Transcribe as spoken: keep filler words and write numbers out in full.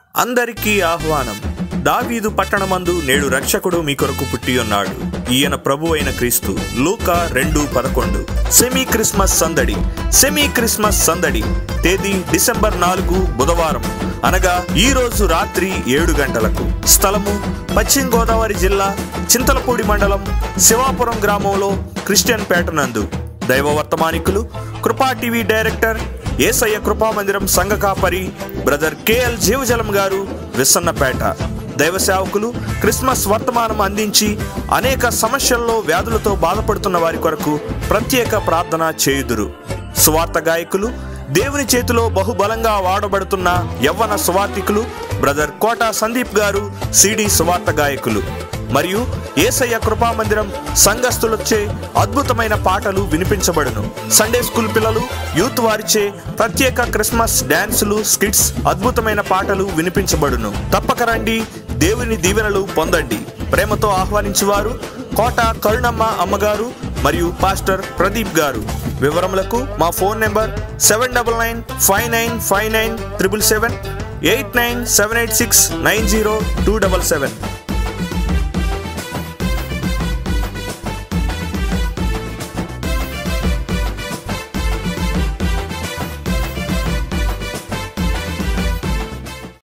అందరికీ ఆహ్వానం. దావీదు పట్టణమందు నేడు రక్షకుడు మీ కొరకు పుట్టి ఉన్నాడు. ఈయన ప్రభు అయిన క్రీస్తు. లూకా రెండు పదకొండు. సెమీ క్రిస్మస్ సందడి. సెమీ క్రిస్మస్ సందడి తేదీ డిసెంబర్ నాలుగు బుధవారం, అనగా ఈ రోజు రాత్రి ఏడు గంటలకు. స్థలము పశ్చిమ గోదావరి జిల్లా చింతలపూడి మండలం శివాపురం గ్రామంలో క్రిస్టియన్ పేట నందు. దైవ వర్తమానికులు కృపా టీవీ డైరెక్టర్ ఏసయ్య కృపా మందిరం సంఘ కాపరి బ్రదర్ కేఎల్ జీవజలం గారు, విసన్నపేట. దైవ సేవకులు క్రిస్మస్ వర్తమానం అందించి అనేక సమస్యల్లో వ్యాధులతో బాధపడుతున్న వారి కొరకు ప్రత్యేక ప్రార్థన చేయుదురు. సువార్త గాయకులు, దేవుని చేతిలో బహుబలంగా వాడబడుతున్న యవ్వన సువార్తికులు బ్రదర్ కోట సందీప్ గారు, సిడి సువార్త గాయకులు. మరియు ఏసయ్య కృపా మందిరం సంఘస్థులొచ్చే అద్భుతమైన పాటలు వినిపించబడును. సండే స్కూల్ పిల్లలు, యూత్ వారిచే ప్రత్యేక క్రిస్మస్ డాన్సులు, స్కిట్స్, అద్భుతమైన పాటలు వినిపించబడును. తప్పక రండి, దేవుని దీవెనలు పొందండి. ప్రేమతో ఆహ్వానించేవారు కోట కరుణమ్మ అమ్మగారు మరియు పాస్టర్ ప్రదీప్ గారు. వివరములకు మా phone number seven double nine five nine five nine triple seven, eight nine seven eight six nine zero two double seven.